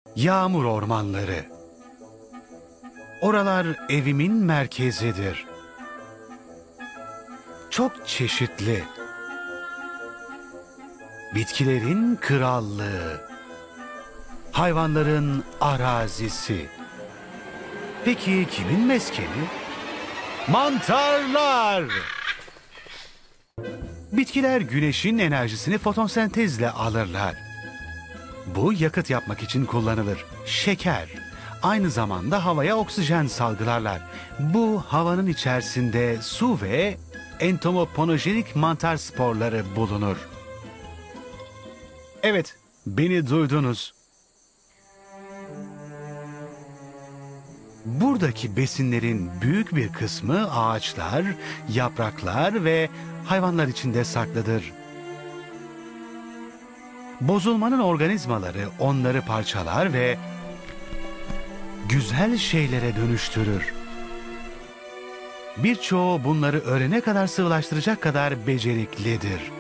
Yağmur ormanları. Oralar evimin merkezidir. Çok çeşitli. Bitkilerin krallığı. Hayvanların arazisi. Peki kimin meskeni? Mantarlar! Bitkiler güneşin enerjisini fotosentezle alırlar. Bu yakıt yapmak için kullanılır. Şeker. Aynı zamanda havaya oksijen salgılarlar. Bu havanın içerisinde su ve entomoponojenik mantar sporları bulunur. Evet, beni duydunuz. Buradaki besinlerin büyük bir kısmı ağaçlar, yapraklar ve hayvanlar içinde saklıdır. Bozulmanın organizmaları onları parçalar ve güzel şeylere dönüştürür. Birçoğu bunları öğrene kadar sıvılaştıracak kadar beceriklidir.